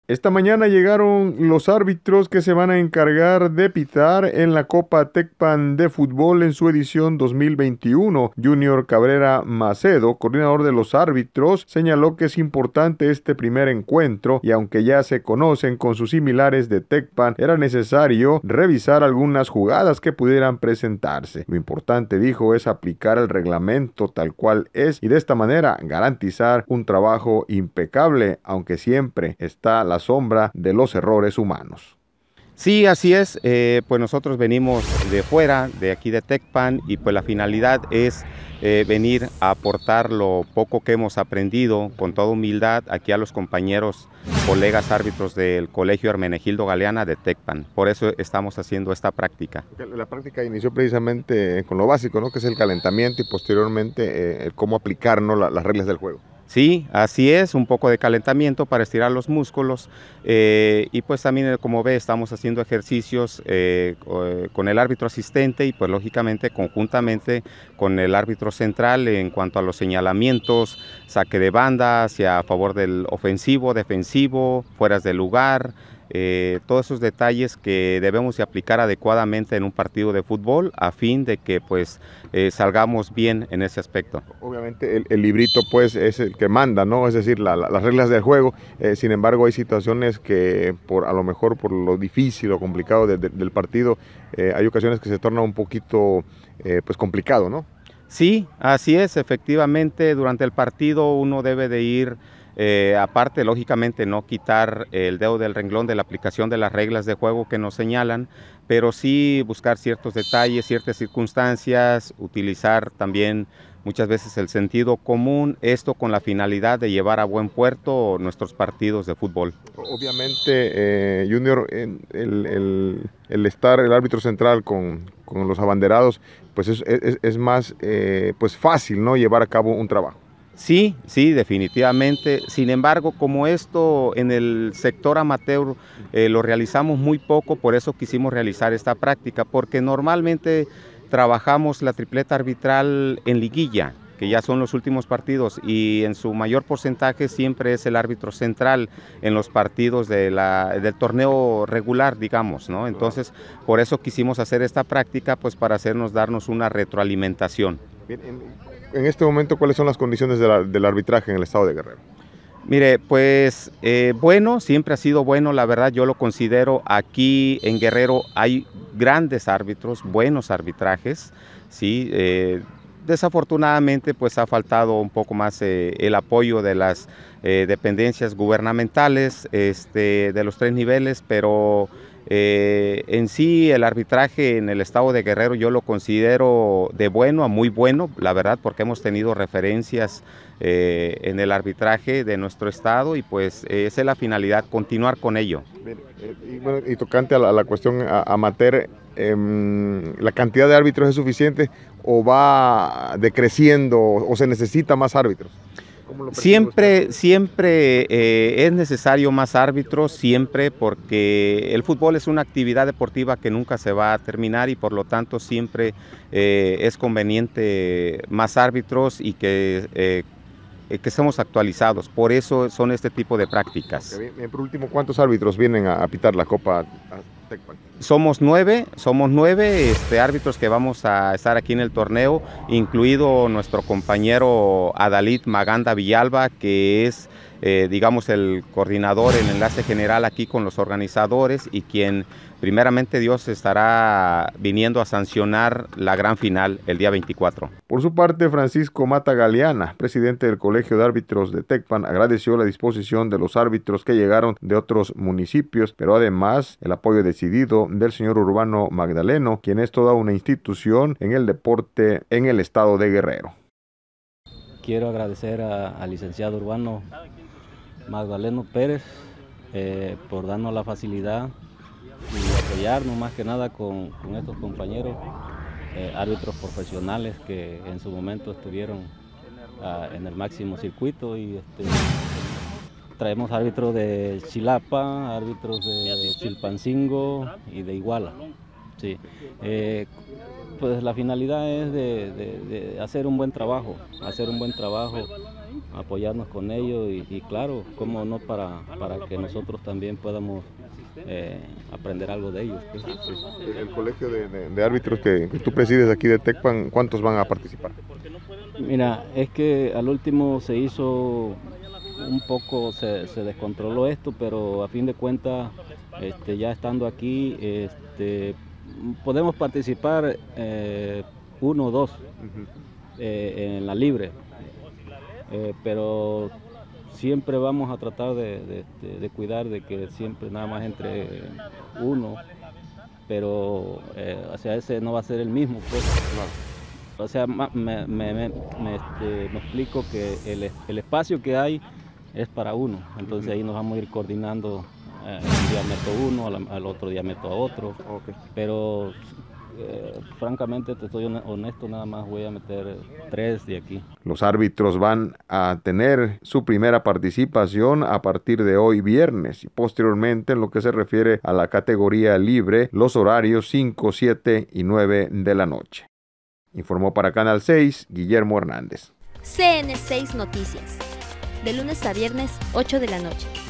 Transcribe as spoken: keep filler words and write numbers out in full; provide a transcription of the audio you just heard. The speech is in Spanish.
Esta mañana llegaron los árbitros que se van a encargar de pitar en la Copa Tecpan de fútbol en su edición dos mil veintiuno. Junior Cabrera Macedo, coordinador de los árbitros, señaló que es importante este primer encuentro y aunque ya se conocen con sus similares de Tecpan, era necesario revisar algunas jugadas que pudieran presentarse. Lo importante, dijo, es aplicar el reglamento tal cual es y de esta manera garantizar un trabajo impecable, aunque siempre está la sombra de los errores humanos. Sí, así es, eh, pues nosotros venimos de fuera, de aquí de Tecpan, y pues la finalidad es eh, venir a aportar lo poco que hemos aprendido con toda humildad aquí a los compañeros, colegas árbitros del Colegio Hermenegildo Galeana de Tecpan. Por eso estamos haciendo esta práctica. La práctica inició precisamente con lo básico, ¿no? Que es el calentamiento y posteriormente eh, cómo aplicar, ¿no? la, las reglas del juego. Sí, así es, un poco de calentamiento para estirar los músculos eh, y pues también, como ve, estamos haciendo ejercicios eh, con el árbitro asistente y pues lógicamente conjuntamente con el árbitro central en cuanto a los señalamientos, saque de banda hacia a favor del ofensivo, defensivo, fueras de lugar. Eh, todos esos detalles que debemos de aplicar adecuadamente en un partido de fútbol a fin de que pues eh, salgamos bien en ese aspecto. Obviamente el, el librito pues es el que manda, ¿no? Es decir, la, la, las reglas del juego, eh, sin embargo hay situaciones que por a lo mejor por lo difícil o complicado de, de, del partido, eh, hay ocasiones que se torna un poquito eh, pues complicado, ¿no? Sí, así es, efectivamente durante el partido uno debe de ir Eh, aparte, lógicamente, no quitar el dedo del renglón de la aplicación de las reglas de juego que nos señalan, pero sí buscar ciertos detalles, ciertas circunstancias, utilizar también muchas veces el sentido común, esto con la finalidad de llevar a buen puerto nuestros partidos de fútbol. Obviamente, eh, Junior, el, el, el estar el árbitro central con, con los abanderados, pues es, es, es más eh, pues fácil, ¿no? Llevar a cabo un trabajo. Sí, sí, definitivamente. Sin embargo, como esto en el sector amateur eh, lo realizamos muy poco, por eso quisimos realizar esta práctica, porque normalmente trabajamos la tripleta arbitral en liguilla, que ya son los últimos partidos, y en su mayor porcentaje siempre es el árbitro central en los partidos de la, del torneo regular, digamos, ¿no? Entonces, por eso quisimos hacer esta práctica, pues para hacernos darnos una retroalimentación. Bien, en... En este momento, ¿cuáles son las condiciones de la, del arbitraje en el estado de Guerrero? Mire, pues eh, bueno, siempre ha sido bueno, la verdad yo lo considero. Aquí en Guerrero hay grandes árbitros, buenos arbitrajes, ¿sí? Eh, desafortunadamente pues ha faltado un poco más eh, el apoyo de las eh, dependencias gubernamentales este, de los tres niveles, pero Eh, en sí el arbitraje en el estado de Guerrero yo lo considero de bueno a muy bueno, la verdad, porque hemos tenido referencias eh, en el arbitraje de nuestro estado y pues eh, esa es la finalidad, continuar con ello. Bien, eh, y, bueno, y tocante a la, a la cuestión a, amateur, eh, ¿la cantidad de árbitros es suficiente o va decreciendo o, o se necesita más árbitros? Siempre, siempre eh, es necesario más árbitros, siempre, porque el fútbol es una actividad deportiva que nunca se va a terminar y por lo tanto siempre eh, es conveniente más árbitros y que, eh, que estemos actualizados. Por eso son este tipo de prácticas. Okay, bien, por último, ¿cuántos árbitros vienen a, a pitar la Copa Tecpan? Somos nueve, somos nueve este, árbitros que vamos a estar aquí en el torneo, incluido nuestro compañero Adalid Maganda Villalba, que es, eh, digamos, el coordinador, el enlace general aquí con los organizadores y quien, primeramente Dios, estará viniendo a sancionar la gran final el día veinticuatro. Por su parte, Francisco Mata Galeana, presidente del Colegio de Árbitros de Tecpan, agradeció la disposición de los árbitros que llegaron de otros municipios, pero además el apoyo decidido del señor Urbano Magdaleno, quien es toda una institución en el deporte en el estado de Guerrero. Quiero agradecer al licenciado Urbano Magdaleno Pérez eh, por darnos la facilidad y apoyarnos más que nada con, con estos compañeros eh, árbitros profesionales que en su momento estuvieron uh, en el máximo circuito y este, traemos árbitros de Chilapa, árbitros de Chilpancingo y de Iguala. Sí, eh, pues la finalidad es de, de, de hacer un buen trabajo, hacer un buen trabajo, apoyarnos con ellos y, y claro, cómo no, para, para que nosotros también podamos eh, aprender algo de ellos. Pues. El, el colegio de, de, de árbitros que, que tú presides aquí de Tecpan, ¿cuántos van a participar? Mira, es que al último se hizo un poco, se, se descontroló esto, pero a fin de cuentas, este, ya estando aquí, este, podemos participar eh, uno o dos uh-huh. eh, en la libre, eh, pero siempre vamos a tratar de, de, de, de cuidar de que siempre nada más entre uno, pero eh, o sea, ese no va a ser el mismo, pues. No. O sea, me, me, me, me, este, me explico que el, el espacio que hay es para uno, entonces uh-huh. ahí nos vamos a ir coordinando. Eh, un día meto uno, al, al otro día meto a otro, okay. pero eh, francamente, te estoy honesto, nada más voy a meter tres de aquí. Los árbitros van a tener su primera participación a partir de hoy viernes y posteriormente en lo que se refiere a la categoría libre, los horarios cinco, siete y nueve de la noche. Informó para Canal seis, Guillermo Hernández. C N seis Noticias, de lunes a viernes, ocho de la noche.